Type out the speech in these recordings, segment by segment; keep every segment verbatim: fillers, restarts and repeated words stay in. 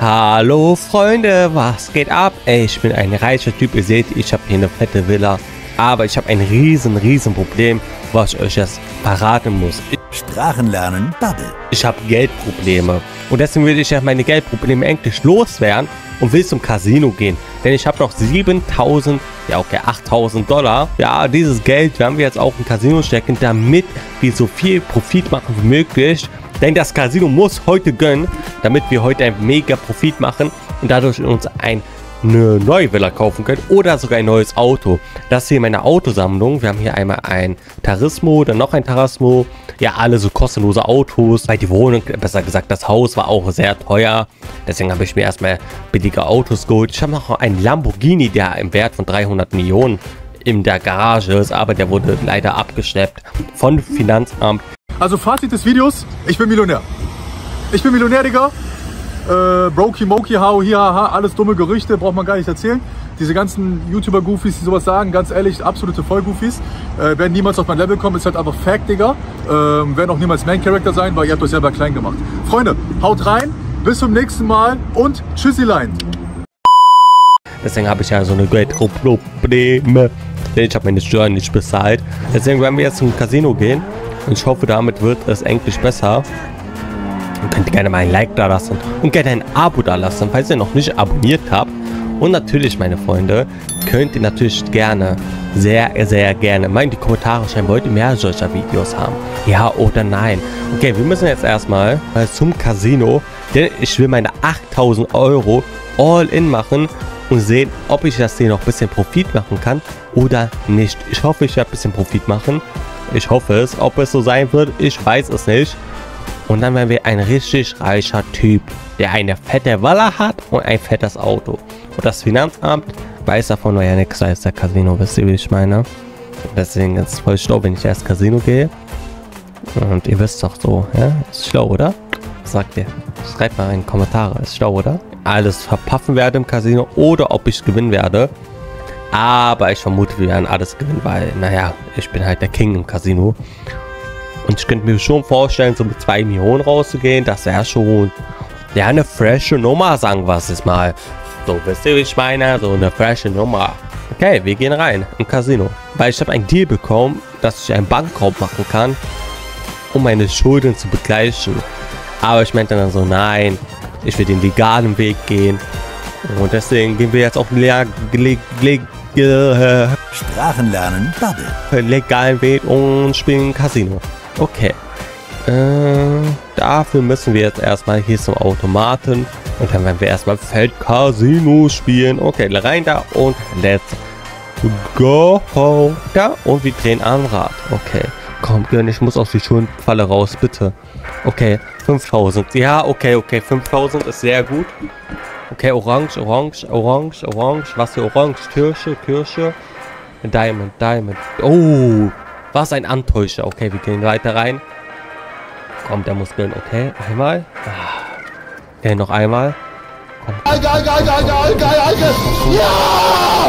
Hallo Freunde, was geht ab? Ey, ich bin ein reicher Typ, ihr seht, ich habe hier eine fette Villa. Aber ich habe ein riesen, riesen Problem, was ich euch jetzt verraten muss. Sprachen lernen, Bubble. Ich habe Geldprobleme. Und deswegen will ich ja meine Geldprobleme endlich loswerden und will zum Casino gehen. Denn ich habe noch siebentausend, ja okay, achttausend Dollar. Ja, dieses Geld werden wir jetzt auch im Casino stecken, damit wir so viel Profit machen wie möglich. Denn das Casino muss heute gönnen, damit wir heute einen mega Profit machen und dadurch uns ein, eine neue Villa kaufen können oder sogar ein neues Auto. Das ist hier meine Autosammlung. Wir haben hier einmal ein Turismo, dann noch ein Turismo. Ja, alle so kostenlose Autos. Weil die Wohnung, besser gesagt das Haus, war auch sehr teuer. Deswegen habe ich mir erstmal billige Autos geholt. Ich habe noch einen Lamborghini, der im Wert von dreihundert Millionen in der Garage ist, aber der wurde leider abgeschleppt von Finanzamt. Also Fazit des Videos, ich bin Millionär. Ich bin Millionär, Digga. Äh, Brokey, Mokey, Hau, hier, haha, alles dumme Gerüchte, braucht man gar nicht erzählen. Diese ganzen YouTuber-Goofies, die sowas sagen, ganz ehrlich, absolute Voll-Goofies. Äh, werden niemals auf mein Level kommen, ist halt einfach Fact, Digga. Äh, werden auch niemals Main-Character sein, weil ihr habt euch selber klein gemacht. Freunde, haut rein, bis zum nächsten Mal und Tschüssilein. Deswegen habe ich ja so eine Geldprobleme, denn ich habe meine Steuern nicht bezahlt. Deswegen werden wir jetzt zum Casino gehen. Und ich hoffe, damit wird es endlich besser. Und könnt ihr gerne mal ein Like da lassen und gerne ein Abo da lassen, falls ihr noch nicht abonniert habt. Und natürlich, meine Freunde, könnt ihr natürlich gerne, sehr, sehr gerne mal in die Kommentare schreiben, wollt ihr mehr solcher Videos haben? Ja oder nein? Okay, wir müssen jetzt erstmal zum Casino, denn ich will meine achttausend Euro all in machen und sehen, ob ich das hier noch ein bisschen Profit machen kann oder nicht. Ich hoffe, ich werde ein bisschen Profit machen. Ich hoffe es. Ob es so sein wird, ich weiß es nicht. Und dann werden wir ein richtig reicher Typ, der eine fette Villa hat und ein fettes Auto. Und das Finanzamt weiß davon, weil ja nichts als der Casino, wisst ihr, wie ich meine? Und deswegen ist es voll schlau, wenn ich erst Casino gehe. Und ihr wisst doch so, ja? Ist schlau, oder? Was sagt ihr? Schreibt mal in die Kommentare. Ist schlau, oder? Alles verpaffen werde im Casino oder ob ich gewinnen werde. Aber ich vermute, wir werden alles gewinnen, weil, naja, ich bin halt der King im Casino. Und ich könnte mir schon vorstellen, so mit zwei Millionen rauszugehen. Das wäre schon, ja, eine frische Nummer, sagen wir es jetzt mal. So, wisst ihr, wie ich meine? So eine frische Nummer. Okay, wir gehen rein im Casino. Weil ich habe einen Deal bekommen, dass ich einen Bankraub machen kann, um meine Schulden zu begleichen. Aber ich meinte dann so, nein, ich will den legalen Weg gehen. Und deswegen gehen wir jetzt auf den le le le le Sprachen lernen, Bubble. legalen Weg und spielen Casino. Okay. Äh, dafür müssen wir jetzt erstmal hier zum Automaten. Und dann werden wir erstmal Feld Casino spielen. Okay, rein da und let's go. Da und wir drehen am Rad. Okay. Komm, Gönn, ich muss aus die Schuldenfalle raus, bitte. Okay, fünftausend. Ja, okay, okay. fünftausend ist sehr gut. Okay, orange, orange, orange, orange. Was für orange? Kirsche, Kirsche. Diamond, Diamond. Oh, was ein Antäuscher. Okay, wir gehen weiter rein. Kommt, der muss gönnen. Okay, einmal. Okay, noch einmal. Komm. Geil, geil, geil, geil, geil, geil, geil. Ja!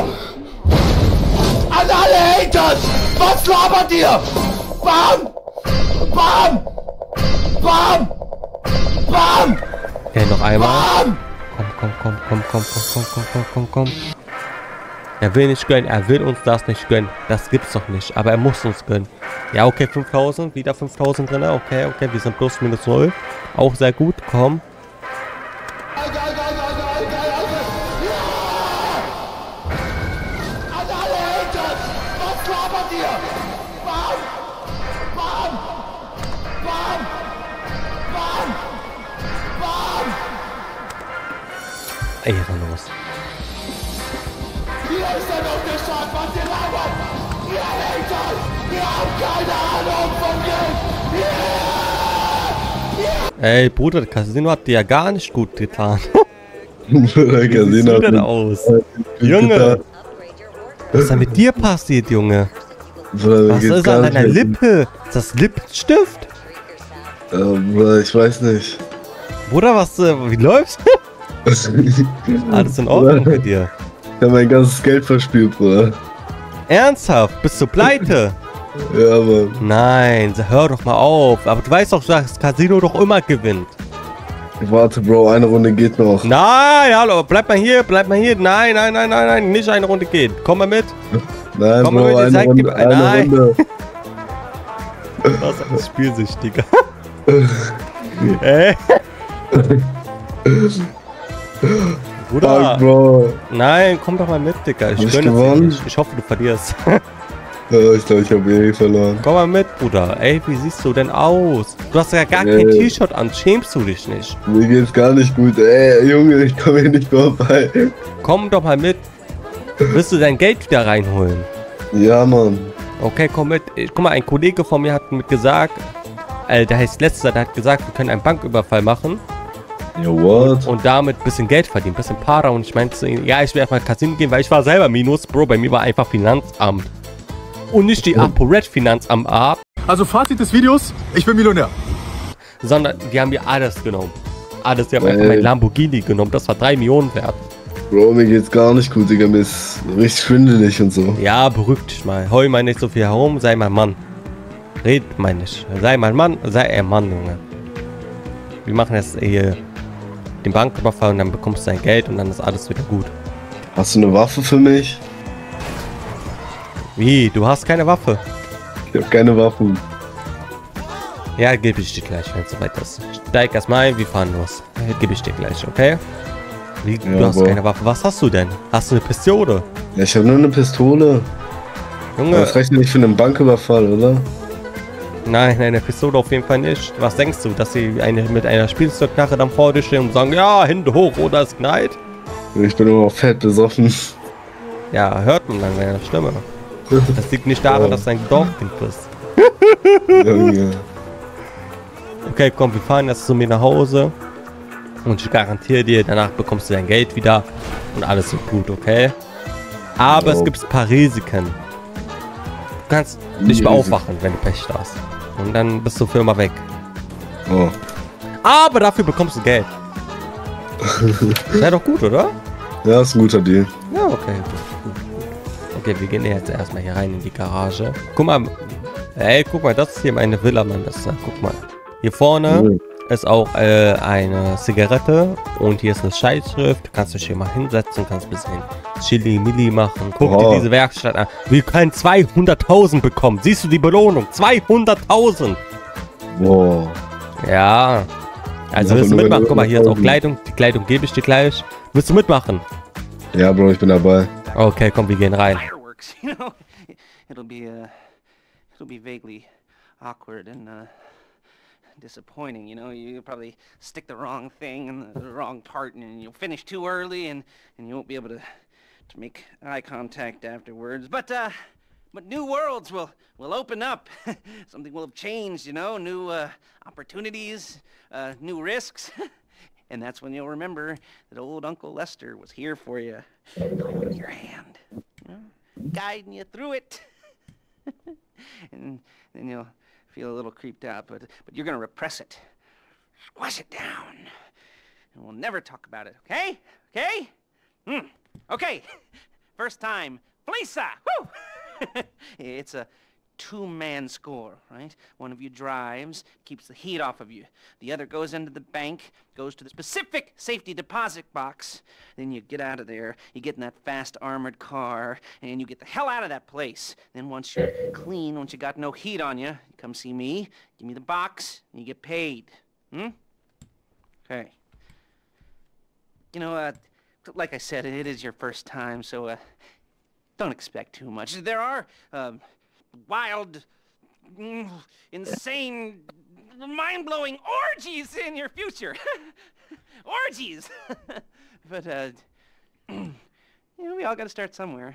An alle Haters! Was labert ihr? Bam! Bam! Bam! Bam! Okay, noch einmal. Bam! Komm, komm, komm, komm, komm, komm, komm, komm, komm, komm. Er will nicht gönnen, er will uns das nicht gönnen. Das gibt's doch nicht, aber er muss uns gönnen. Ja, okay, fünftausend, wieder fünftausend drin. Okay, okay, wir sind plus minus null. Auch sehr gut, komm. Geil, geil, geil, geil, geil, geil, geil. Ja! An alle Haters! Was labert ihr? Bam! Bam! Bam! Bam! Bam! Ehrenlos. Hier ist der dunkle Schad, was ihr labert! Ihr Haters! Ihr habt keine Ahnung vom Geld! Yeah! Ey, Bruder, das Casino hat dir ja gar nicht gut getan. Bruder, Wie Casino siehst du hat denn mir aus? gut Junge! getan. Was ist denn mit dir passiert, Junge? Bruder, mir Was geht's ist gar an nicht deiner mehr. Lippe? Ist das Lippenstift? Äh, Bruder, ich weiß nicht. Bruder, was, äh, wie läuft's? Alles in Ordnung mit dir? Ich habe mein ganzes Geld verspielt, Bruder. Ernsthaft? Bist du pleite? Ja, aber Nein, hör doch mal auf. Aber du weißt doch, dass das Casino doch immer gewinnt. Warte, Bro, eine Runde geht noch. Nein, hallo, bleib mal hier, bleib mal hier. Nein, nein, nein, nein, nein, nicht eine Runde geht. Komm mal mit. Nein, Komm Bro, mal mit, eine zeig Runde, dir- eine Nein. Runde. Was ein Spielsüchtiger. Ey. Bruder. Fuck, Bro. Nein, komm doch mal mit, Digga. Ich Hab ich gönne es dir gewonnen? nicht. Ich hoffe, du verlierst. Ja, ich glaube, ich habe eh verloren. Komm mal mit, Bruder. Ey, wie siehst du denn aus? Du hast ja gar Ey. kein T-Shirt an. Schämst du dich nicht? Mir geht's gar nicht gut. Ey, Junge, ich komme hier nicht vorbei. Komm doch mal mit. Willst du dein Geld wieder reinholen? Ja, Mann. Okay, komm mit. Ich, guck mal, ein Kollege von mir hat mit gesagt, äh, der heißt Letzter, der hat gesagt, wir können einen Banküberfall machen Ja, what? und damit ein bisschen Geld verdienen, ein bisschen Para. Und ich meinte zu ihm, ja, ich will einfach Casino gehen, weil ich war selber Minus. Bro, bei mir war einfach Finanzamt. Und nicht die ApoRed Finanzamt ab, Also Fazit des Videos, ich bin Millionär. sondern die haben mir alles genommen. Alles, die haben einfach Ey. mein Lamborghini genommen, das war drei Millionen wert. Bro, mir geht's gar nicht gut, Digga. Mir ist richtig schwindelig und so. Ja, beruhig dich mal. Heul mal nicht so viel herum, sei mal Mann. Red mal nicht. Sei mal Mann, sei ein Mann, Junge. Wir machen jetzt hier den Banküberfall und dann bekommst du dein Geld und dann ist alles wieder gut. Hast du eine Waffe für mich? Wie? Du hast keine Waffe? Ich habe keine Waffen. Ja, gebe ich dir gleich, wenn es soweit ist. Steig erstmal ein, wir fahren los. Gebe ich dir gleich, okay? Wie? Du Ja, hast Bro. keine Waffe. Was hast du denn? Hast du eine Pistole? Ja, ich habe nur eine Pistole. Junge, Das reicht ja nicht für einen Banküberfall, oder? nein, eine Pistole auf jeden Fall nicht. Was denkst du, dass sie eine, mit einer Spielzeugknarre dann vor dir stehen und sagen, ja, Hände hoch oder es knallt? Ich bin immer fett besoffen. Ja, hört man dann deine Stimme. Das liegt nicht daran, dass du ein Dorfkind bist. Junge. Okay, komm, wir fahren jetzt zu mir nach Hause. Und ich garantiere dir, danach bekommst du dein Geld wieder. Und alles wird gut, okay? Aber es Oh. gibt ein paar Risiken. Du kannst nicht mehr Risiken? aufwachen, wenn du Pech hast. Und dann bist du für immer weg. Oh. Aber dafür bekommst du Geld. Wäre doch gut, oder? Ja, ist ein guter Deal. Ja, okay. Gut, gut, gut. Okay, wir gehen jetzt erstmal hier rein in die Garage. Guck mal. Ey, guck mal, das ist hier meine Villa, Mann. Das, äh, guck mal. Hier vorne Mhm. ist auch äh, eine Zigarette. Und hier ist eine Schreibschrift. Du kannst dich hier mal hinsetzen, kannst ein bisschen Chili-Milli machen. Guck Oh. dir diese Werkstatt an. Wir können zweihunderttausend bekommen. Siehst du die Belohnung? zweihunderttausend. Boah. Ja. Also Ja, willst du nur wenn mitmachen? du Guck mal, hier ist auch hunderttausend. Kleidung. Die Kleidung gebe ich dir gleich. Willst du mitmachen? Ja, Bro, ich bin dabei. Okay, komm, wir gehen rein. Fireworks, you know, it'll be uh, it'll be vaguely awkward and uh, disappointing. You know, you'll probably stick the wrong thing in the, the wrong part, and you'll finish too early, and and you won't be able to to make eye contact afterwards. But uh, but new worlds will will open up. Something will have changed. You know, new uh, opportunities, uh, new risks. And that's when you'll remember that old Uncle Lester was here for you, holding your hand, you know, guiding you through it. And then you'll feel a little creeped out, but but you're gonna repress it, squash it down, and we'll never talk about it. Okay? Okay? Hmm. Okay. First time, Fleesa. Woo! It's a two-man score, right? One of you drives, keeps the heat off of you. The other goes into the bank, goes to the specific safety deposit box. Then you get out of there, you get in that fast armored car, and you get the hell out of that place. Then once you're clean, once you got no heat on you, you come see me, give me the box, and you get paid. Hmm? Okay. You know, uh, like I said, it is your first time, so, uh, don't expect too much. There are, um, wild, mm, insane, mind-blowing orgies in your future. Orgies! But, uh, you know, we all gotta start somewhere.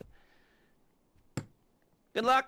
Good luck!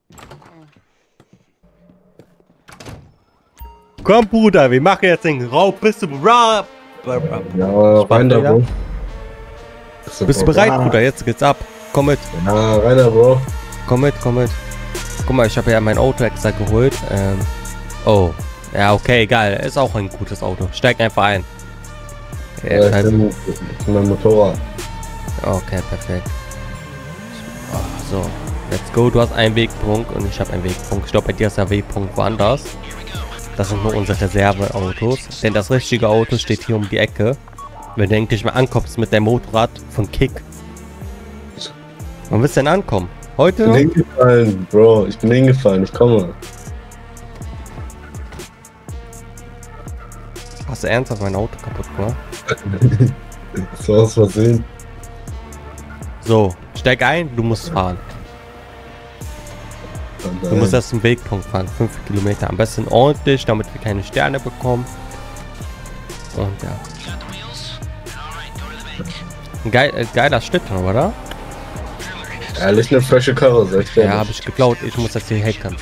Komm, Bruder, wir machen jetzt den Raub. Bist du bereit? Ja, rein da, Bro. Bist du bereit, Bruder? Jetzt geht's ab. Komm mit. Ja, rein da, Bro. Komm mit, komm mit. Guck mal, ich habe ja mein Auto extra geholt. Ähm, oh. Ja, okay, egal. Ist auch ein gutes Auto. Steig einfach ein. Ja, Ja, ich also, bin mit meinem Motorrad. okay, perfekt. Oh, so, let's go. Du hast einen Wegpunkt und ich habe einen Wegpunkt. Ich glaube, bei dir ist der Wegpunkt woanders. Das sind nur unsere Reserveautos. Denn das richtige Auto steht hier um die Ecke. Wenn du endlich mal ankommst mit dem Motorrad von Kick. Wann willst du denn ankommen? Heute? Ich bin hingefallen, Bro. Ich bin hingefallen. Ich komme. Hast du ernsthaft mein Auto kaputt gemacht? Das war aus Versehen. So, steig ein, du musst fahren. Oh, Du musst erst zum Wegpunkt fahren, fünf Kilometer. Am besten ordentlich, damit wir keine Sterne bekommen. Und ja. Ein geil, äh, geiler Schnitt, oder? Ehrlich, eine frische Karre, sag ich dir. Ja, habe ich geklaut. Ich muss jetzt hier hacken.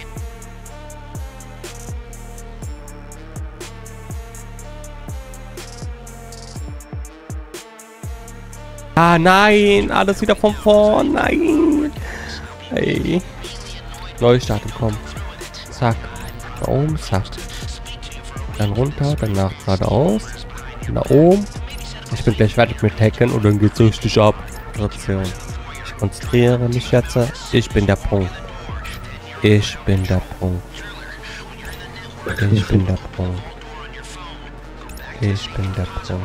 Ah, nein! Alles wieder von vorn. Nein! Hey. Neustart, komm. Zack. Da oben, zack. Dann runter, danach geradeaus. Da oben. Ich bin gleich fertig mit Hacken und dann geht's richtig ab. Rotation. Ich konzentriere mich jetzt. Ich bin der Punkt. Ich bin der Punkt. Ich bin der Punkt. Ich bin der Punkt.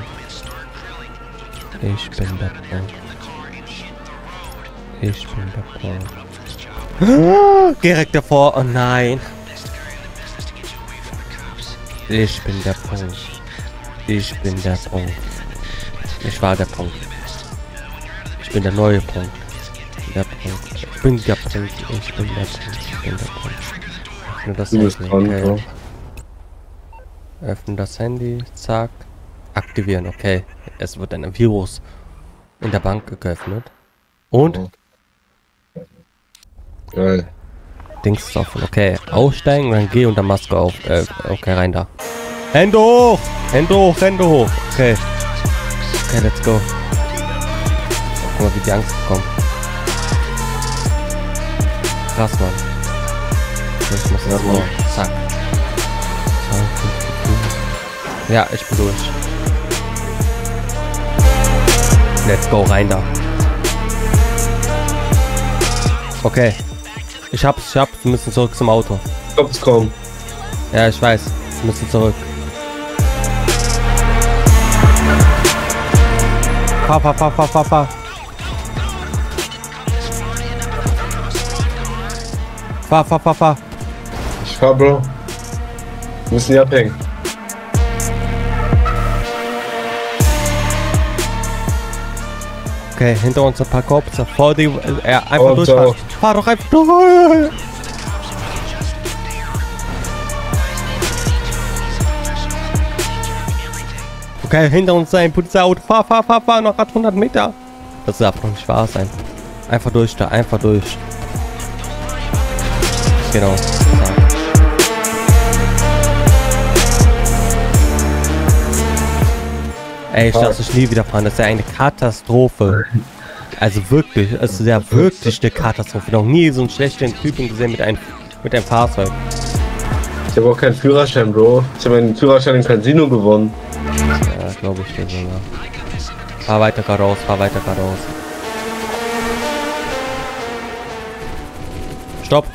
Ich bin der Punkt. Ich bin der Punkt. Direkt davor. Oh nein. Ich bin der Punkt. Ich bin der Punkt. Ich war der Punkt. Ich bin der neue Punkt. Der Punkt. Ich bin der Punkt. Ich bin der Punkt. Ich bin der Punkt. Öffne das Du bist Handy. dran, Okay. Bro. Öffne das Handy. Zack. Aktivieren. Okay. Es wird ein Virus in der Bank geöffnet. Und? Geil. Dings ist offen. Okay. Aussteigen und dann geh unter Maske auf. Äh, okay, rein da. Hände hoch! Hände hoch, Hände hoch. Okay. Okay, let's go. Guck mal, wie die Angst bekommt. Krass, Mann. Ich muss jetzt mal. Zack. Ja, ich bin durch. Let's go, rein da. Okay. Ich hab's, ich hab's. Wir müssen zurück zum Auto. Kommt's kaum. Ja, ich weiß. Wir müssen zurück. Fahr, fahr, fahr, fahr, fahr, fahr. Fahr, fahr, fahr, fahr. Ich fahr, Bro. Wir müssen hier abhängen. Okay, hinter uns ein paar Cops. Vor die, äh, einfach Und durchfahren. so. Fahr doch einfach durch. Okay, hinter uns ein Polizeiauto. Fahr, fahr, fahr, fahr. Noch hundert Meter. Das darf doch nicht wahr sein. Einfach durch da, einfach durch. Genau. Zack. Ey, ich lasse ich nie wieder fahren. Das ist ja eine Katastrophe. Also wirklich, es ist ja wirklich eine Katastrophe. Noch nie so einen schlechten Typen gesehen mit einem mit einem Fahrzeug. Ich habe auch keinen Führerschein, Bro. Ich habe meinen Führerschein im Casino gewonnen. Ja, glaube ich dir sogar. Fahr weiter geradeaus, fahr weiter geradeaus. Stopp.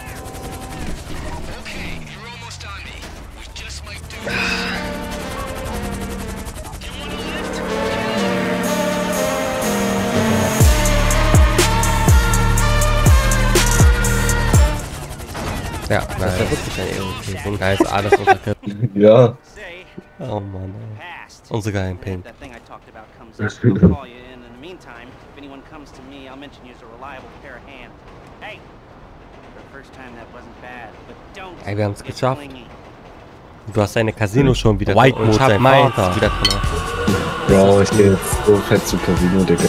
Ja, das ist ja wirklich ja irgendwie. Und da ist alles unterkippt. Ja. Oh Mann, ey. Unsere geilen Pin. That thing I talked about comes up. I'll call you in. In the meantime, if anyone comes to me, I'll mention you as a reliable pair of hands. Hey, the first time that wasn't bad, but don't. Ey, wir haben's get geschafft. clingy. Du hast deine Casino schon wieder. White Mode, sein Vater. Wieder drin. Bro, ich geh jetzt so fett zu Casino, Digga.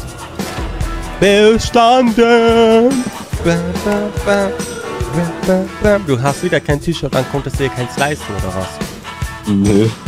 Bestanden. Du hast wieder kein T-Shirt, dann konntest du dir keins leisten, oder was? Nö.